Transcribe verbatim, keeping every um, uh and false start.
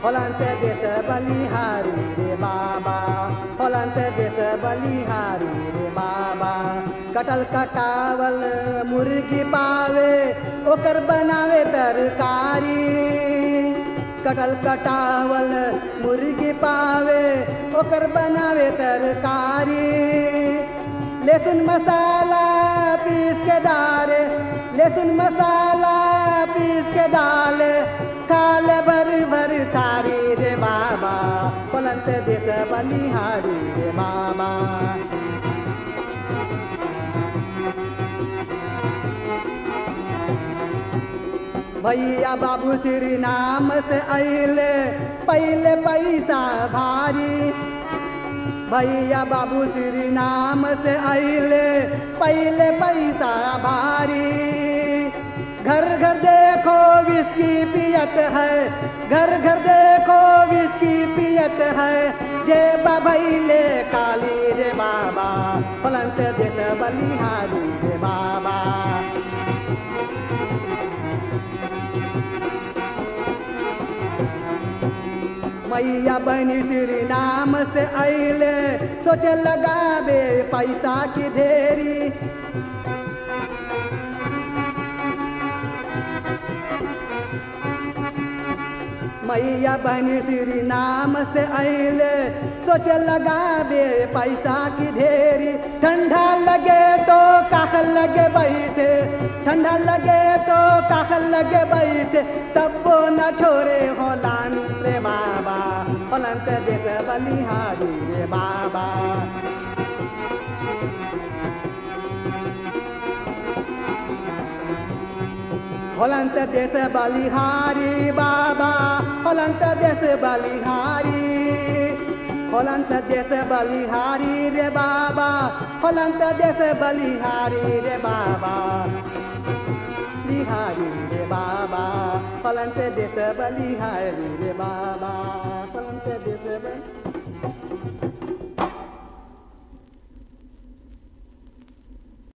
होलंत देश बलिहारी रे बाबा, होलंत देश बलिहारी रे बाबा। कटल कटावल मुर्गी पावे ओकर बनावे तरकारी, कटल कटावल मुर्गी पावे ओकर बनावे तरकारी। लहसुन मसाला पीस के डाले, लहसुन मसाला पीस के डाले, खाल भर भर सारी रे बाबा, होलंत देश बलिहारी रे बाबा। भैया बाबू श्री नाम से अइले पहले पैसा भारी, भैया बाबू श्री नाम से अइले पहले पैसा भारी। घर घर देखो विस्की पियत है, घर घर देखो विस्की पियत है, जेब भैले काली रे बाबा, होलंत देश बलिहारी रे बाबा। मैया बनी श्री नाम से अइले सोचे लगावे पैसा की ढेरी, मैया बनी श्री नाम से अइले सोचे लगावे पैसा की ढेरी। ठंडा लगे तो काखल लगे बैठे, ठंडा लगे तो काखल लगे बैठे, तब न छोड़े होलान रे बाबा, होलंत देश बलिहारी रे बाबा। होलंत देश बलिहारी बाबा, होलंत देश बलिहारी, होलंत देश बलिहारी रे बाबा, होलंत देश बलिहारी रे बाबा, बिहारी रे बाबा, होलंत देश बलिहारी रे बाबा।